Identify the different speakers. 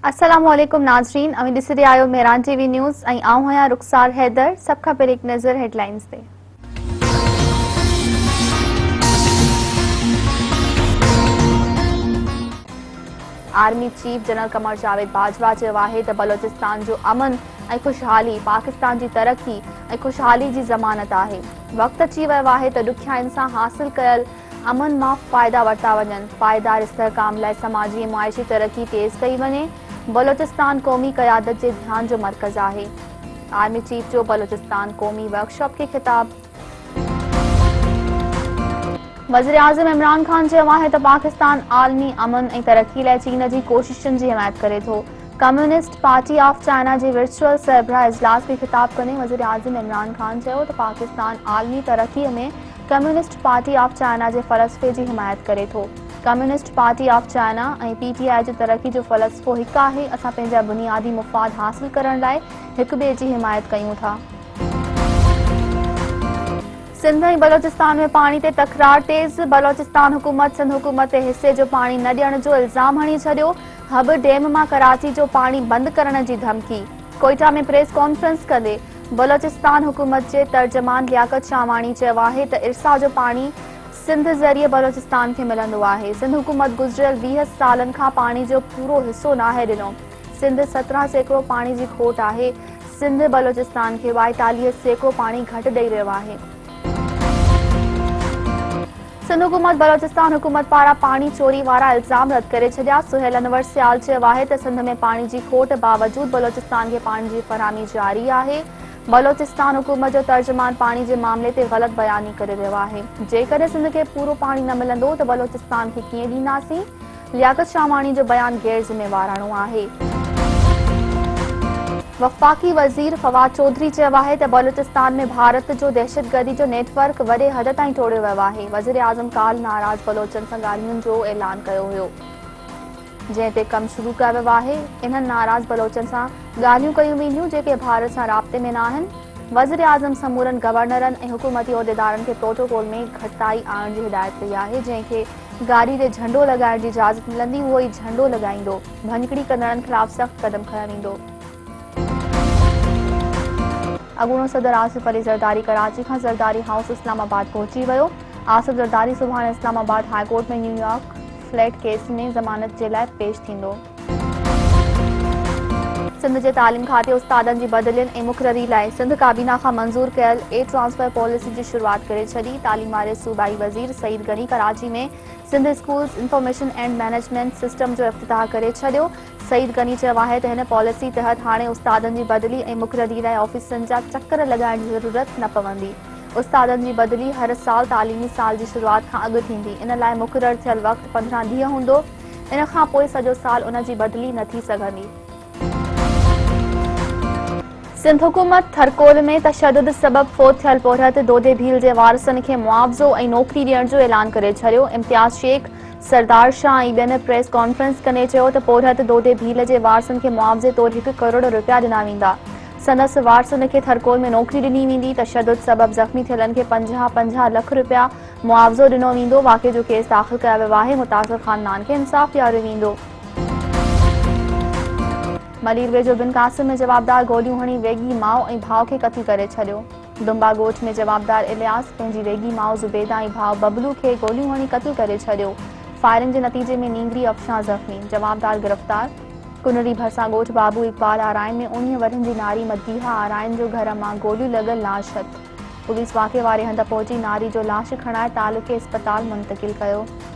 Speaker 1: अस्सलामुअलैकुम नाज़रीन, अमी ॾिसी रहिया आहियो मेहरान टीवी न्यूज़ ऐं आऊं आहियां रुख़सार हैदर। सभ खां पहिरीं हिकु नज़र हेडलाइंस ते। Army chief general Qamar Javed Bajwa चयो आहे त बलोचिस्तान जो अमन ऐं खुशहाली पाकिस्तान जी तरक्की ऐं खुशहाली जी ज़मानत आहे। वक़्तु अची वियो आहे त ॾुखियाईनि सां हासिल कयल अमन मां फ़ाइदा वरिता वञनि, पाइदार इस्तेहकाम लाइ समाजी ऐं मुआशी तरक्की तेज़ कई वञे। बलोचिस्तान क़ौमी क़यादत जे ध्यान जो मर्कज़ आहे। आर्मी चीफ जो बलोचिस्तान क़ौमी वर्कशॉप खे ख़िताब। वज़ीर आज़म इमरान ख़ान चयो आहे त पाकिस्तान आलमी अमन ऐं तरक्की लाइ चीन जी कोशिशुनि जी हिमायत करे थो। कम्युनिस्ट पार्टी ऑफ चाइना जे वर्चुअल सरबराह इजलास खे ख़िताब कंदे वज़ीर आज़म इमरान ख़ान चयो त पाकिस्तान आलमी तरक्कीअ में कम्युनिस्ट पार्टी ऑफ चाइना जे फ़लसफ़े जी हिमायत करे थो। कम्युनिस्ट पार्टी ऑफ चाइना ऐं PTI जो तरक्की जो फ़लसफ़ो हिकु आहे। असां पंहिंजा बुनियादी मुफ़ाद हासिल करण लाइ हिक ॿिए जी हिमायत कयूं था। सिंध ऐं बलोचिस्तान में पाणी ते तकरार तेज़। बलोचिस्तान हुकूमत सिंध हुकूमत ते हिसे जो पाणी न ॾियण जो इल्ज़ाम हणी छॾियो। हब डैम मां कराची जो पाणी बंदि करण जी धमकी। कोयटा में प्रेस कॉन्फ्रेंस कंदे बलोचिस्तान हुकूमत जे तर्जमान लियाकत शाहवाणी चयो आहे त इरसा जो पाणी सिंध ज़रिए बलोचिस्तान खे मिलंदो आहे। सिंध हुकूमत गुज़िरियल 20 सालनि खां पाणी जो पूरो हिसो नाहे ॾिनो। सिंध 17 सैकड़ो पाणी जी खोट आहे। सिंध बलोचिस्तान खे 42 सैकड़ो पाणी घटि ॾेई रहियो आहे। सिंध हुकूमत बलोचिस्तान हुकूमत पारां पाणी चोरी वारा इल्ज़ाम रद्द करे छॾिया। सुहेल अनवर सियाल चयो आहे त सिंध में पाणी जी खोट बावजूद बलोचिस्तान खे पाणी जी फरहमी जारी आहे। बलोचिस्तान हुकूमत जो तर्जमान पाणी जे मामले ते ग़लति बयानी करे रहियो आहे। जेकॾहिं सिंध खे पूरो पाणी न मिलंदो त बलोचिस्तान खे कीअं ॾींदासीं? लियाकत शाहवाणी जो बयान गैर ज़िम्मेवाराणो आहे। वफ़ाक़ी वज़ीर फवाद चौधरी चयो आहे त बलोचिस्तान में भारत जो दहशतगर्दी जो नेटवर्क वॾे हद ताईं टोड़ियो वियो आहे। वज़ीर आज़म काल्ह नाराज़ बलोचनि सां ॻाल्हियुनि जो ऐलान कयो हुयो, जंहिं ते कमु शुरू कयो वियो आहे। इन्हनि नाराज़ बलोचनि सां ॻाल्हियूं कयूं वेंदियूं जेके भारत सां राब्ते में न आहिनि। वज़ीर आज़म समूरनि गवर्नरनि ऐं हुकूमती उहिदेदारनि खे प्रोटोकॉल में घटिताई आणण जी हिदायत कई आहे। जंहिंखे गाड़ी ते झंडो लॻाइण जी इजाज़त मिलंदी उहो ई झंडो लॻाईंदो। भञकिड़ी कंदड़नि ख़िलाफ़ सख़्त क़दम खंया वेंदो। अॻूणो सदर आसिफ अली ज़रदारी कराची खां ज़रदारी हाउस इस्लामाबाद पहुची वियो। आसिफ ज़रदारी सुभाणे इस्लामाबाद हाईकोर्ट में न्यूयॉर्क फ्लैट केस में ज़मानत जे लाइ पेश थींदो। सिंध जे तालीम खाते उस्तादनि जी बदिलियुनि ऐं मुक़ररी लाइ सिंध काबीना खां मंज़ूर कयल ट्रांसफर पॉलिसी जी शुरूआत करे छॾी। तालीम वारे सूबाई वज़ीर सईद गनी कराची में Sindh schools information and management system जो इफ़्तिताह करे छॾियो। सईद गनी चयो आहे त हिन पॉलिसी तहत हाणे उस्तादनि जी बदिली ऐं मुक़ररी लाइ ऑफिसनि जा चकर लॻाइण जी ज़रूरत न पवंदी। उस्तादनि जी बदिली हर साल तालीमी साल जी शुरूआत खां अॻु थींदी। इन लाइ मुक़ररु थियल वक़्तु 15 ॾींहं हूंदो। इन खां पोइ सॼो साल उन जी बदिली न थी सघंदी। सिंध हुकूमत थरकोल में तशद्दुद सबबि फ़ौत थियल पोरहत दोदे भील जे वारसनि खे मुआवज़ो ऐं नौकरी ॾियण जो ऐलान करे छॾियो। इम्तियाज़ शेख, सरदार शाह ऐं ॿियनि प्रेस कॉन्फ्रेंस कंदे चयो त पोरहत दोदे भील जे वारसनि खे मुआवज़े तौरु 1 करोड़ रुपया ॾिना वेंदा। संदसि वारसनि खे थरकोल में नौकरी ॾिनी वेंदी। तशद्दुद सबबि ज़ख़्मी थियलनि खे 50 लख रुपया मुआवज़ो ॾिनो वेंदो। वाक़े जो केस दाख़िल कयो वियो आहे। मुतासिर ख़ानदान खे इंसाफ़ ॾियारियो वेंदो। मलीर वेझो बिन कासिम में जवाबदार गोलियूं हणी वेगी माउ ऐं भाउ खे क़त्ल करे छॾियो। दुंबा ॻोठ में जवाबदार इलियास पंहिंजी वेगी माउ ज़ुबैदा ऐं भाउ बबलू खे गोलियूं हणी क़त्ल करे छॾियो। फायरिंग जे नतीजे में नींगरी अफ़शां ज़ख़्मी, जवाबदार गिरफ़्तार। कुनरी भरिसां ॻोठ बाबू इक़बाल आराइन में 19 वरनि जी नारी मदीहा आराइन जो घर मां गोलियूं लॻल लाश हथ। पुलिस वाक़े वारे हंधि पहुची नारी जो लाश खणाए तालुके इस्पताल मुंतक़िल कयो।